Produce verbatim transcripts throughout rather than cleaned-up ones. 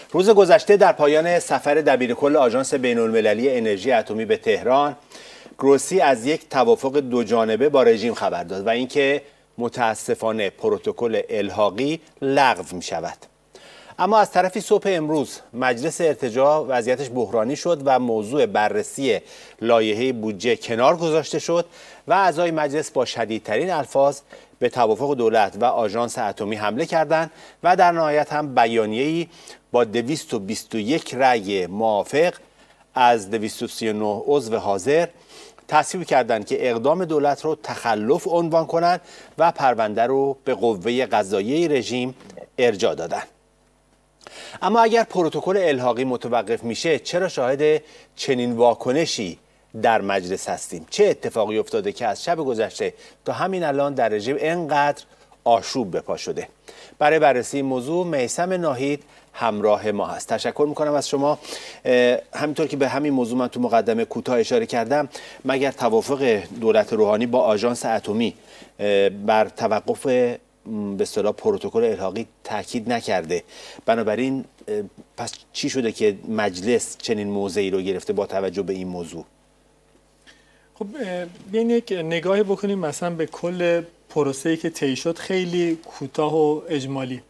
روز گذشته در پایان سفر دبیرکل آژانس بین‌المللی انرژی اتمی به تهران، گروسی از یک توافق دوجانبه با رژیم خبر داد و اینکه متاسفانه پروتکل الحاقی لغو می شود. اما از طرفی صبح امروز مجلس ارتجاع وضعیتش بحرانی شد و موضوع بررسی لایحه بودجه کنار گذاشته شد و اعضای مجلس با شدیدترین الفاظ به توافق دولت و آژانس اتمی حمله کردند و در نهایت هم بیانیه‌ای با دویست و بیست و یک رأی موافق از دویست و سی و نه عضو حاضر تصویب کردند که اقدام دولت رو تخلف عنوان کنند و پرونده رو به قوه قضاییه رژیم ارجاع دادند. اما اگر پروتکل الحاقی متوقف میشه، چرا شاهد چنین واکنشی در مجلس هستیم؟ چه اتفاقی افتاده که از شب گذشته تا همین الان در رژیم اینقدر آشوب به پا شده؟ برای بررسی این موضوع میثم ناهید همراه ما هست. تشکر میکنم از شما. همینطور که به همین موضوع من تو مقدمه کوتاه اشاره کردم، مگر توافق دولت روحانی با آژانس اتمی بر توقف به اصطلاح پروتکل الحاقی تاکید نکرده، بنابراین پس چی شده که مجلس چنین موضعی رو گرفته با توجه به این موضوع؟ خب بیاین یک نگاهی بکنیم مثلا به کل پروسه‌ای که طی شد، خیلی کوتاه و اجمالی.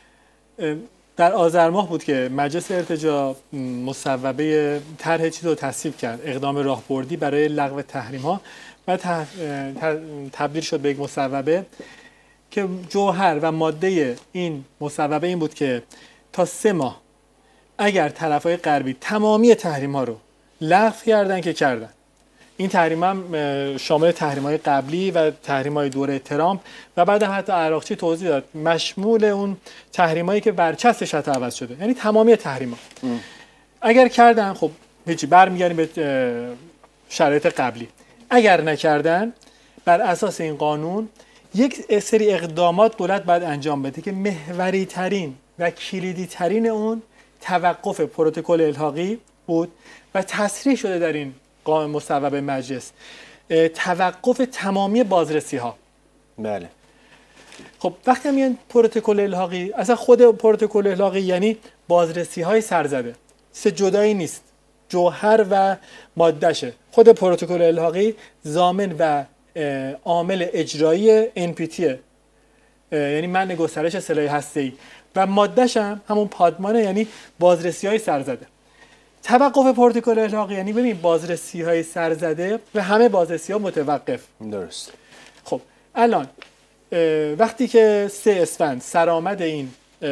در آذر ماه بود که مجلس ارتجاع مصوبه طرح چیز رو تصویب کرد، اقدام راهبردی برای لغو تحریم‌ها، و تبدیل شد به یک مصوبه که جوهر و ماده این مصوبه این بود که تا سه ماه اگر طرفای غربی تمامی تحریم‌ها رو لغو کردن که کردن، این تحریم هم شامل تحریم‌های قبلی و تحریم‌های دوره ترامپ و بعد حتی عراقچی توضیح داد مشمول اون تحریم‌هایی که برچستش حتی عوض شده، یعنی تمامی تحریم‌ها اگر کردن خب هیچی، برمیگردیم به شرایط قبلی. اگر نکردن، بر اساس این قانون یک سری اقدامات دولت باید انجام بده که محوری ترین و کلیدی ترین اون توقف پروتکل الحاقی بود و تصریح شده در این مصوبه مجلس، توقف تمامی بازرسی ها. بله. خب وقتی میگن پروتکل الحاقی، اصلا خود پروتکل الحاقی یعنی بازرسی های سرزده، سه جدایی نیست، جوهر و مادهشه. خود پروتکل الحاقی ضامن و عامل اجرایی ان پی تی، یعنی منع گسترش سلاح هسته‌ای، و مادهش هم همون پادمانه، یعنی بازرسی های سرزده. توقف پروتکل الحاقی یعنی ببین بازرسی های سرزده و همه بازرسی ها متوقف. درست. خب الان وقتی که سه اسفند سرآمد این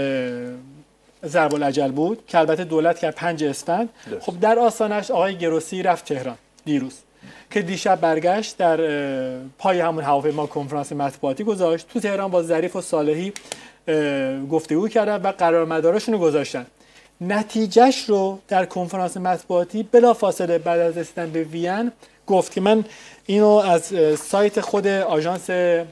ضرب الاجل بود که البته دولت کرد پنج اسفند، خب در آستانش آقای گروسی رفت تهران دیروز که دیشب برگشت، در پای همون هواپیما کنفرانس مطبوعاتی گذاشت تو تهران، با ظریف و صالحی گفتگو کردن و قرارمداراشون رو گذاشتن. نتیجهش رو در کنفرانس مطبوعاتی بلافاصله بعد از رسیدن به وین گفت که من اینو از سایت خود آژانس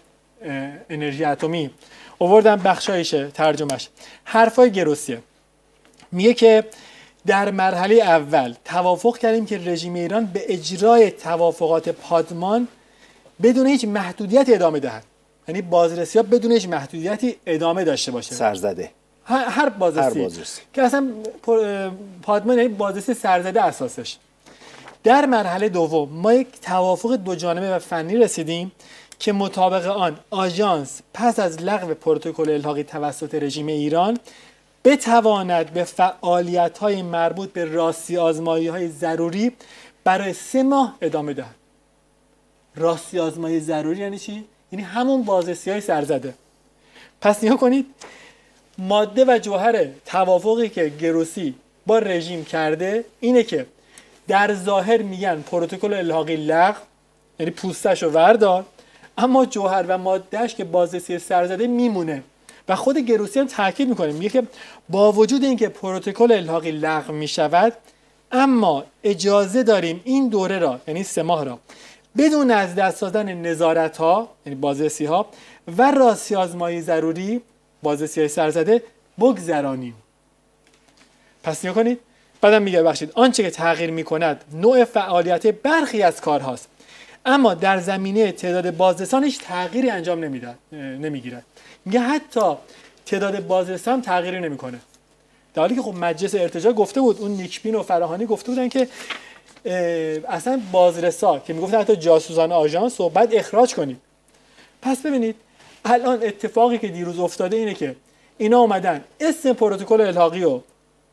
انرژی اتمی آوردم، بخشایشه ترجمهش. حرفای گروسیه، میگه که در مرحله اول توافق کردیم که رژیم ایران به اجرای توافقات پادمان بدون هیچ محدودیتی ادامه دهد، یعنی بازرسی ها بدون هیچ محدودیتی ادامه داشته باشه، سرزده، هر بازرسی, هر بازرسی. که اصلا پادمان یعنی بازرسی سرزده اساسش. در مرحله دوم ما یک توافق دو جانبه و فنی رسیدیم که مطابق آن آژانس پس از لغو پروتکل الحاقی توسط رژیم ایران بتواند به فعالیت‌های مربوط به راستی آزمایی‌های ضروری برای سه ماه ادامه دهد. راستی آزمایی ضروری یعنی چی؟ یعنی همون بازرسی‌های سرزده. پس نگاه کنید، ماده و جوهر توافقی که گروسی با رژیم کرده اینه که در ظاهر میگن پروتکل الحاقی لغو، یعنی پوستشو وردار، اما جوهر و مادهش که بازرسی سرزده میمونه. و خود گروسی هم تاکید میکنه، میگه که با وجود اینکه پروتکل الحاقی لغو میشود، اما اجازه داریم این دوره را، یعنی سه ماه را، بدون از دست دادن نظارت ها، یعنی بازرسی ها و راستی آزمایی ضروری، بازرسی های سرزده، بگذرانیم. پس نگاه کنید، بعدم میگه بخشید آنچه که تغییر میکند نوع فعالیت برخی از کارهاست، اما در زمینه تعداد بازرسان هیچ تغییری انجام نمیده نمیگیرد. میگه حتی تعداد بازرسان تغییری نمیکنه. در حالی که خب مجلس ارتجاع گفته بود، اون نیکبین و فراهانی گفته بودن که اصلا بازرسا که میگفتن حتی جاسوسان آژانس رو بعد اخراج کنید. پس ببینید الان اتفاقی که دیروز افتاده اینه که اینا اومدن اسم پروتکل الحاقی رو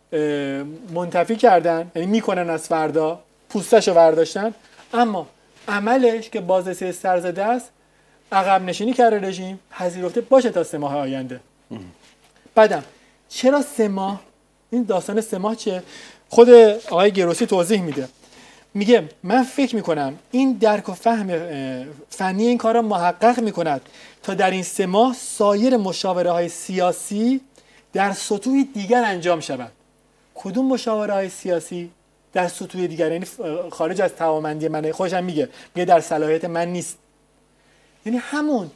منتفی کردن، یعنی میکنن از فردا، پوستش رو برداشتن، اما عملش که بازرسی سرزده است عقب نشینی کرده رژیم، پذیرفته باشه تا سه ماه آینده. بعدم چرا سه ماه؟ این داستان سه ماه چیه؟ خود آقای گروسی توضیح میده، میگه من فکر میکنم این درک و فهم فنی این کار را محقق میکند تا در این سه ماه سایر مشاوره های سیاسی در سطوح دیگر انجام شود. کدوم مشاوره های سیاسی؟ در سطوح دیگر، یعنی خارج از توانمندی منه. خودشم میگه میگه در صلاحیت من نیست. یعنی همون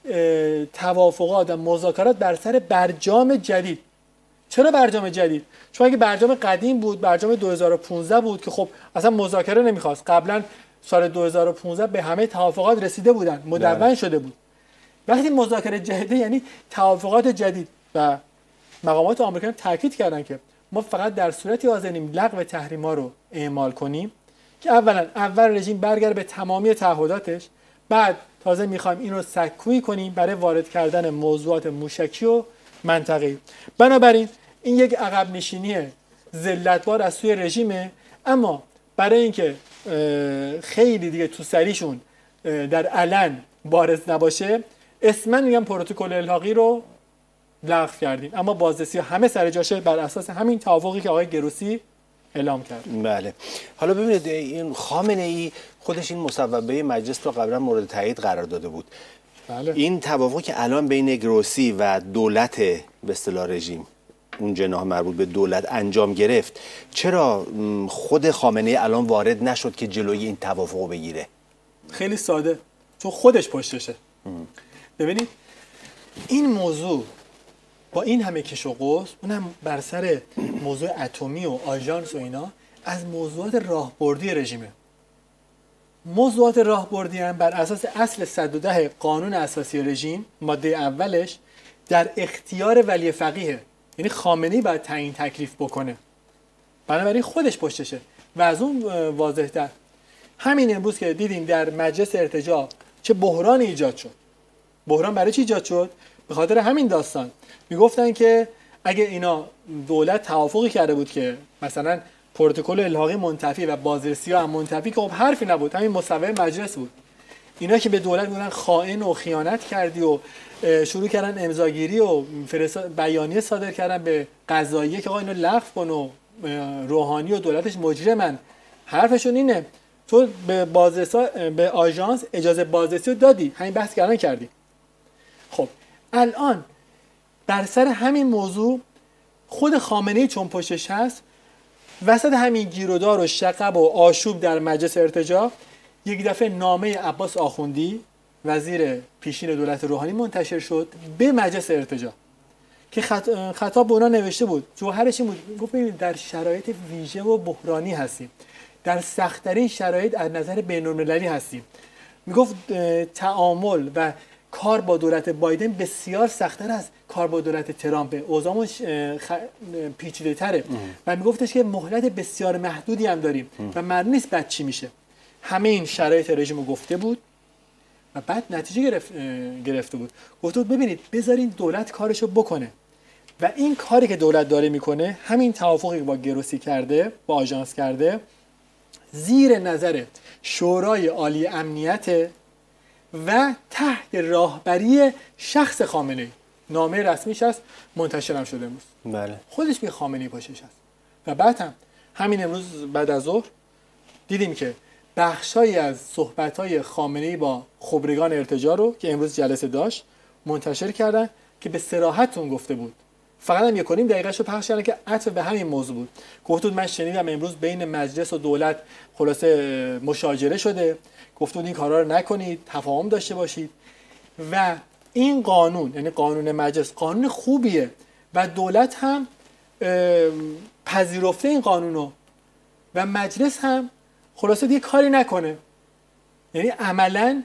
توافقات و مذاکرات بر سر برجام جدید. چرا برجام جدید؟ چون اگه برجام قدیم بود، برجام دو هزار و پانزده بود که خب اصلا مذاکره نمیخواست. قبلا سال دو هزار و پانزده به همه توافقات رسیده بودن، مدون شده بود. وقتی مذاکره جدید یعنی توافقات جدید، و مقامات آمریکایی تاکید کردن که ما فقط در صورتی حاضریم لغو تحریم‌ها رو اعمال کنیم که اولا اول رژیم برگرده به تمامی تعهداتش، بعد تازه میخوایم این رو سکویی کنیم برای وارد کردن موضوعات موشکی و منطقه‌ای. بنابراین این یک عقب نشینی ذلتبار از سوی رژیمه، اما برای اینکه خیلی دیگه تو سریشون در علن بارز نباشه، اسما میگم پروتکل الحاقی رو لغو کردیم، اما بازرسی همه سر جاشه بر اساس همین توافقی که آقای گروسی اعلام کرد. بله. حالا ببینید این خامنه ای خودش این مصوبه مجلس رو قبلا مورد تایید قرار داده بود. بله. این توافقی که الان بین گروسی و دولت به اصطلاح رژیم، اون جناح مربوط به دولت انجام گرفت، چرا خود خامنه ای الان وارد نشد که جلوی این توافق رو بگیره؟ خیلی ساده، چون خودش پشتشه. ام. ببینید این موضوع با این همه کش و قوس، اونم بر سر موضوع اتمی و آژانس و اینا، از موضوعات راهبردی رژیمه. موضوعات راهبردی هم بر اساس اصل صد و ده قانون اساسی رژیم ماده اولش در اختیار ولی فقیه، یعنی خامنه‌ای باید تعیین تکلیف بکنه، بنابراین خودش پشتشه. و از اون واضح‌تر همین امروز که دیدیم در مجلس ارتجاع چه بحرانی ایجاد شد. بحران برای چی ایجاد شد؟ به خاطر همین داستان. میگفتن که اگه اینا دولت توافقی کرده بود که مثلا پروتکل الحاقی منتفی و بازرسی هم منتفی، که خب حرفی نبود، همین مصوبه مجلس بود، اینا که به دولت میگن خائن و خیانت کردی و شروع کردن امضاگیری و بیانیه صادر کردن به قضاییه که آقا اینو لغو کن و روحانی و دولتش مجرمن. حرفشون اینه تو به بازرسا به آژانس اجازه بازرسی رو دادی، همین بحث کردن کردی. خب الان بر سر همین موضوع خود خامنه‌ای چون پشتش هست، وسط همین گیرودار و شقب و آشوب در مجلس ارتجاع، یک دفعه نامه عباس آخوندی وزیر پیشین دولت روحانی منتشر شد به مجلس ارتجاع که خط... خطاب به اونا نوشته بود. جوهرش این بود، گفت ببینید در شرایط ویژه و بحرانی هستیم، در سخت‌ترین شرایط از نظر بین‌المللی هستیم. میگفت تعامل و کار با دولت بایدن بسیار سخت‌تر از کار با دولت ترامپ، اوضاعمون خ... پیچیده‌تره و میگفتش که مهلت بسیار محدودی هم داریم و معلوم نیست بعد چی میشه. همه این شرایط رژیم رو گفته بود و بعد نتیجه گرفت... گرفته بود. گفته بود ببینید بذارین دولت کارشو بکنه و این کاری که دولت داره میکنه، همین توافقی با گروسی کرده، با آژانس کرده، زیر نظر شورای عالی امنیت و تحت راهبری شخص خامنه‌ای. نامه رسمیش هست، منتشر هم شده امروز. بله. خودش به خامنه‌ای پشتش هست. و بعد هم همین امروز بعد از ظهر دیدیم که بخشایی از صحبت‌های خامنه‌ای با خبرگان ارتجاع رو که امروز جلسه داشت منتشر کردن که به صراحتون گفته بود. فقط هم یک و نیم دقیقه‌اش رو پخش کردن که عطف به همین موضوع بود. گفت بود من شنیدم امروز بین مجلس و دولت خلاصه مشاجره شده، گفت بود این کارا رو نکنید، تفاهم داشته باشید و این قانون، یعنی قانون مجلس، قانون خوبیه و دولت هم پذیرفته این قانونو و مجلس هم خلاصه دیگه کاری نکنه. یعنی عملاً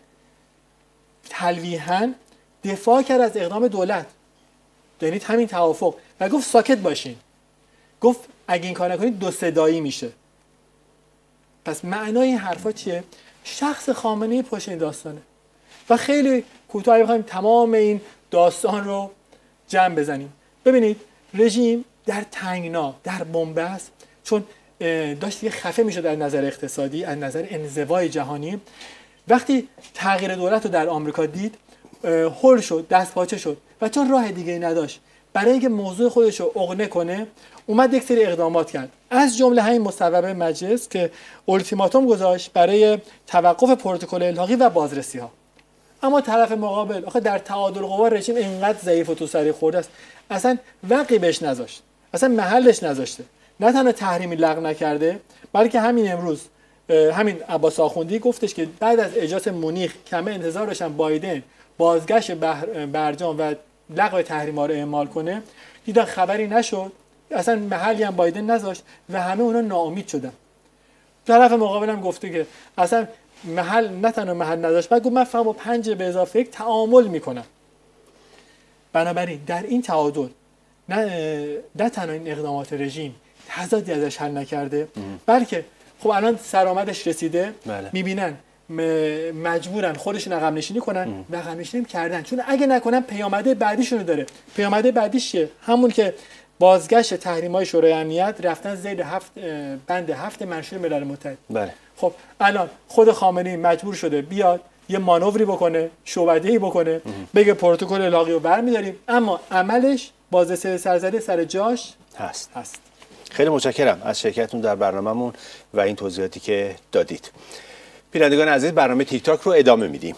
تلویحاً دفاع کرد از اقدام دولت، یعنی همین توافق، و گفت ساکت باشین. گفت اگه این کار نکنید دو صدایی میشه. پس معنای این حرفا چیه؟ شخص خامنه‌ای پشت این داستانه و خیلی کوتاه بخوایم تمام این داستان رو جمع بزنیم. ببینید رژیم در تنگنا، در بنبست، چون داشت یه خفه میشد از نظر اقتصادی، از نظر انزوای جهانی، وقتی تغییر دولت رو در آمریکا دید هول شد، دست پاچه شد و چون راه دیگه نداشت برای اینکه موضوع خودش رو عقنه کنه اومد یک سری اقدامات کرد، از جمله همین مصوبه مجلس که اولتیماتوم گذاشت برای توقف پروتکل الحاقی و بازرسی ها. اما طرف مقابل آخه در تعادل قوا رژیم اینقدر ضعیف و تو سری خورده است، اصلا وقی بهش نذاشت، اصلا محلش نذاشته. نه تنها تحریمی لغو نکرده بلکه همین امروز همین عباس آخوندی گفتش که بعد از اجلاس مونیخ کمه انتظار داشتن بایدن بازگشت برجام و لغو تحریم‌ها رو اعمال کنه، دیدن خبری نشد، اصلا محلی هم بایدن نذاشت و همه اونا ناامید شدن. طرف مقابل هم گفته که اصلا محل نه تنها محل نداشت، بعد گفت من فقط با پنج به اضافه یک تعامل میکنم. بنابراین در این تعادل نه نه تنها این اقدامات رژیم تضادی ازش حل نکرده ام. بلکه خب الان سرآمدش رسیده، بله. میبینن مجبورن خودشون عقب نشینی کنن و عقب نشینی کردن، چون اگه نکنن پیامده بعدیشونو داره. پیامده بعدیش چیه؟ همون که بازگشت تحریم‌های شورای امنیت رفتن زیر هفت بند هفت منشور ملل متحد. بله. خب الان خود خامنه‌ای مجبور شده بیاد یه مانوری بکنه، شعبده‌ای بکنه، ام. بگه پروتکل الحاقی رو برمی‌داریم، اما عملش بازرسی سرزده سر جاش هست. هست. خیلی متشکرم از شرکتتون در برنامه‌مون و این توضیحاتی که دادید. بینندگان عزیز، برنامه تیک تاک رو ادامه میدیم.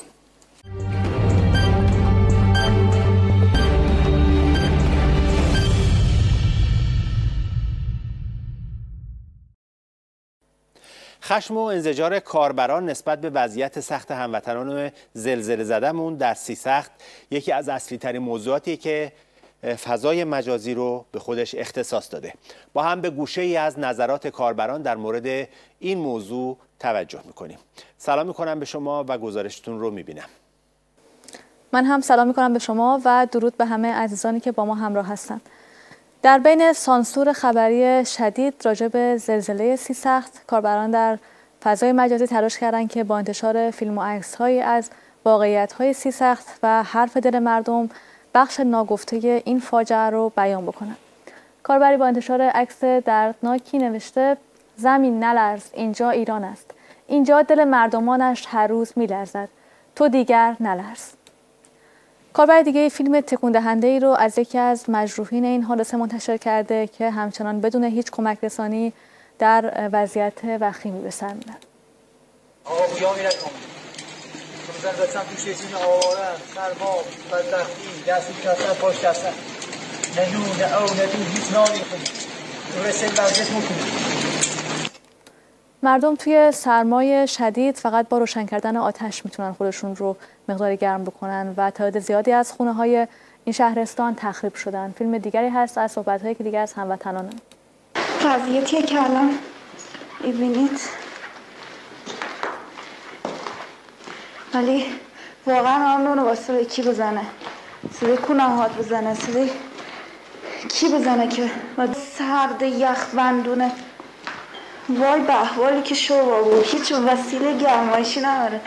خشم و انزجار کاربران نسبت به وضعیت سخت هموطنان زلزله زده‌مون در سیسخت یکی از اصلی ترین موضوعاتیه که فضای مجازی رو به خودش اختصاص داده. با هم به گوشه ای از نظرات کاربران در مورد این موضوع توجه میکنیم. سلام میکنم به شما و گزارشتون رو میبینم. من هم سلام میکنم به شما و درود به همه عزیزانی که با ما همراه هستند. در بین سانسور خبری شدید راجع به زلزله سیسخت، کاربران در فضای مجازی تلاش کردند که با انتشار فیلم و عکس‌هایی از واقعیت‌های سیسخت و حرف دل مردم بخش ناگفته این فاجعه رو بیان بکنن. کاربری با انتشار عکس دردناکی نوشته: زمین نلرز، اینجا ایران است. اینجا دل مردمانش هر روز میلرزد. تو دیگر نلرز. کاربر دیگه فیلم تکون دهنده ای رو از یکی از مجروحین این حادثه منتشر کرده که همچنان بدون هیچ کمک رسانی در وضعیت وخیمی به سر میبرد. زن دستم تو ششین آوارم، سرباب، بدبختی، دستی کستن پاش کستن. نه نون، نه او، نه دون، هیچ نانی کنی. تو رسل برگت مکنی. مردم توی سرمای شدید فقط با روشن کردن آتش میتونن خودشون رو مقداری گرم بکنن و تعداد زیادی از خونه های این شهرستان تخریب شدن. فیلم دیگری هست از صحبت‌هایی که دیگر از هموطنانه. قضیه که الان می‌بینید ولی واقعا آن نونو واسه کی بزنه، صدای کنهات بزنه، صدای کی بزنه که سرد یخ وندونه. وای به احوالی که شو بود، هیچ وسیله گرمایشی نداره.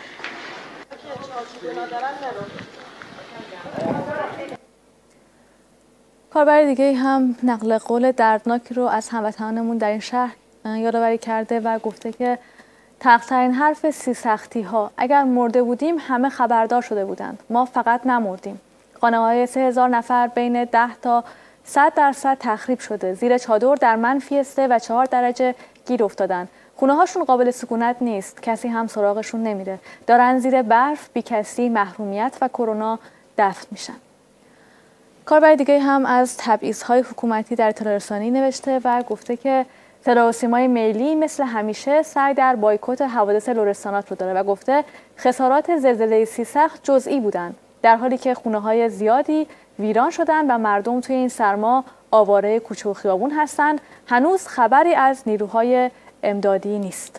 کاربر دیگه هم نقل قول دردناکی رو از هموطنانمون در این شهر یادآوری کرده و گفته که تلخترین حرف سیسختی ها: اگر مرده بودیم همه خبردار شده بودند، ما فقط نمردیم. خانه‌های سه هزار نفر بین ده تا صد درصد تخریب شده، زیر چادر در منفی سه و چهار درجه گیر افتادن. خونه هاشون قابل سکونت نیست، کسی هم سراغشون نمیره، دارن زیر برف بی کسی، محرومیت و کرونا دفن میشن. کاربر دیگه هم از تبعیض‌های حکومتی در اطلاع رسانی نوشته و گفته که صدا و سیمای ملی مثل همیشه سعی در بایکوت حوادث لرستانات رو داره و گفته خسارات زلزله سیسخت جزئی بودند، در حالی که خونه‌های زیادی ویران شدن و مردم توی این سرما آواره کوچه و خیابون هستند. هنوز خبری از نیروهای امدادی نیست.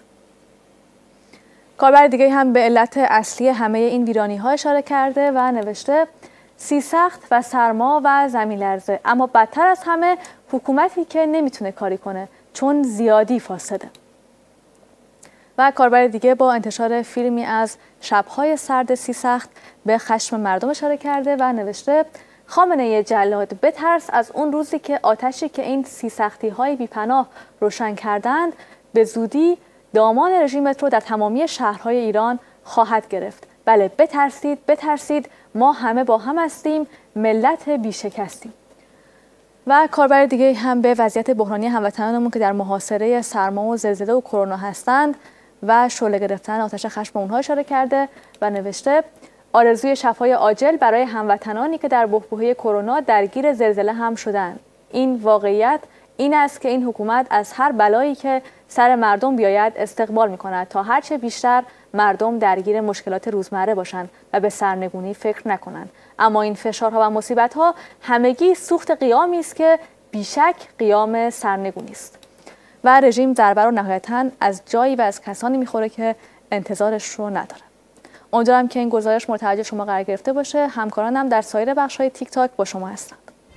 کاربر دیگه هم به علت اصلی همه این ویرانی‌ها اشاره کرده و نوشته: سیسخت و سرما و زمین لرزه. اما بدتر از همه حکومتی که نمیتونه کاری کنه چون زیادی فاسده. و کاربر دیگه با انتشار فیلمی از شب‌های سرد سیسخت به خشم مردم اشاره کرده و نوشته خامنه جلاد بترس از اون روزی که آتشی که این سیسختی‌های بی‌پناه روشن کردند به زودی دامان رژیمت رو در تمامی شهرهای ایران خواهد گرفت. بله بترسید بترسید، ما همه با هم هستیم، ملت بیشکستیم. و کاربر دیگه هم به وضعیت بحرانی هموطنانمون که در محاصره سرما و زلزله و کرونا هستند و شعله گرفتن آتش خشم اونها اشاره کرده و نوشته آرزوی شفای عاجل برای هموطنانی که در بحبوحه کرونا درگیر زلزله هم شدند. این واقعیت این است که این حکومت از هر بلایی که سر مردم بیاید استقبال می‌کند تا هرچه بیشتر مردم درگیر مشکلات روزمره باشند و به سرنگونی فکر نکنند. اما این فشارها و مصیبت‌ها همگی سوخت قیامی است که بیشک قیام سرنگونی است. و رژیم ضربه رو نهایتاً از جایی و از کسانی می‌خوره که انتظارش رو نداره. امیدوارم که این گزارش مورد توجه شما قرار گرفته باشه. همکارانم در سایر بخش‌های تیک تاک با شما هستند.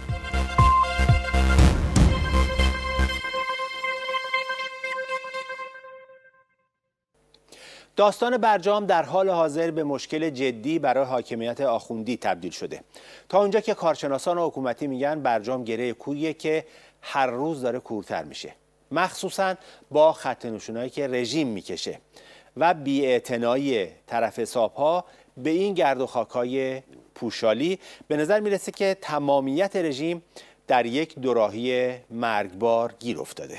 داستان برجام در حال حاضر به مشکل جدی برای حاکمیت آخوندی تبدیل شده. تا اونجا که کارشناسان حکومتی میگن برجام گره کوییه که هر روز داره کورتر میشه. مخصوصاً با خط نشونایی که رژیم میکشه و بی‌اعتنایی طرف حساب‌ها به این گرد و خاک‌های پوشالی به نظر میرسه که تمامیت رژیم در یک دوراهی مرگبار گیر افتاده.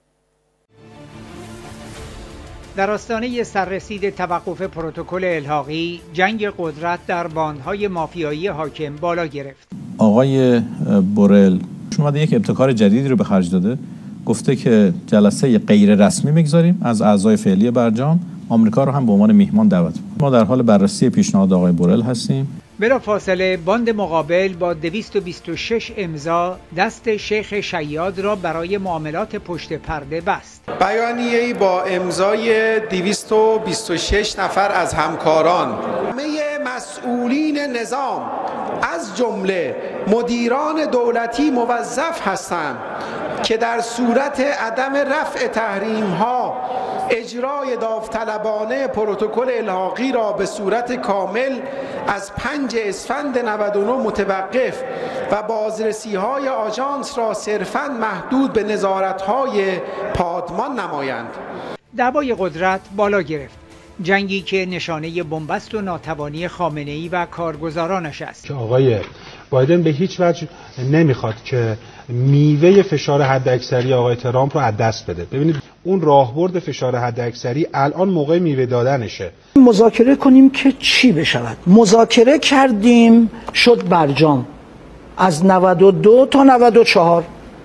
در آستانه سررسید توقف پروتکل الحاقی، جنگ قدرت در باندهای مافیایی حاکم بالا گرفت. آقای بورل اومده یک ابتکار جدیدی رو به خرج داده، گفته که جلسه غیر رسمی میگذاریم از اعضای فعلی برجام، آمریکا رو هم به عنوان میهمان دعوت می‌کنیم. ما در حال بررسی پیشنهاد آقای بورل هستیم. بلافاصله باند مقابل با دویست و بیست و شش امضا دست شیخ شیاد را برای معاملات پشت پرده بست. بیانیه‌ای با امضای دویست و بیست و شش نفر از همکاران، همه مسئولین نظام از جمله مدیران دولتی موظف هستند که در صورت عدم رفع تحریم‌ها اجرای داوطلبانه پروتکل الحاقی را به صورت کامل از پنج اسفند نود و نه متوقف و بازرسی‌های آژانس را صرفاً محدود به نظارت‌های پادمان نمایند. دعوای قدرت بالا گرفت. جنگی که نشانه بنبست و ناتوانی خامنه‌ای و کارگزارانش است. که آقای بایدن به هیچ وجه نمیخواد که میوه فشار حداکثری آقای ترامپ رو از دست بده. ببینید اون راهبرد فشار حداکثری الان موقع میوه دادنشه. مذاکره کنیم که چی بشود؟ مذاکره کردیم شد برجام از نود و دو تا نود و چهار.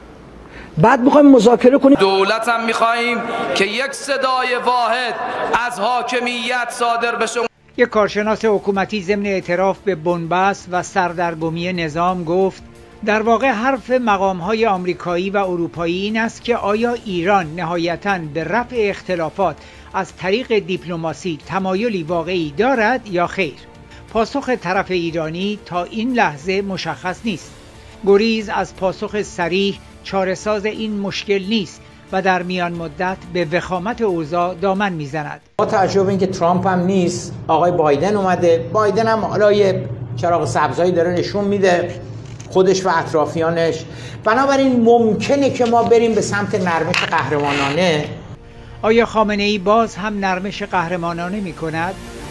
بعد میخوایم مذاکره کنیم. دولت هم میخوایم که یک صدای واحد از حاکمیت صادر بشه. یک کارشناس حکومتی ضمن اعتراف به بنبست و سردرگمی نظام گفت در واقع حرف مقام‌های آمریکایی و اروپایی این است که آیا ایران نهایتاً به رفع اختلافات از طریق دیپلماسی تمایلی واقعی دارد یا خیر؟ پاسخ طرف ایرانی تا این لحظه مشخص نیست. گریز از پاسخ صریح چاره‌ساز این مشکل نیست و در میان مدت به وخامت اوضاع دامن میزند. با توجه به اینکه ترامپ هم نیست، آقای بایدن اومده، بایدن هم حالا یه چراغ سبزایی داره نشون میده خودش و اطرافیانش، بنابراین ممکنه که ما بریم به سمت نرمش قهرمانانه. آیا خامنه‌ای باز هم نرمش قهرمانانه میکند؟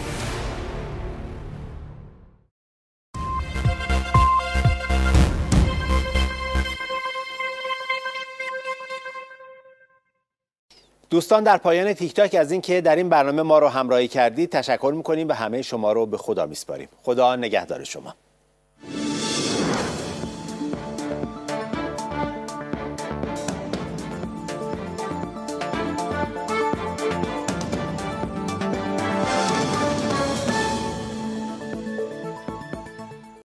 دوستان در پایان تیک تاک از این که در این برنامه ما رو همراهی کردید تشکر میکنیم و همه شما رو به خدا میسپاریم. خدا نگهدار شما.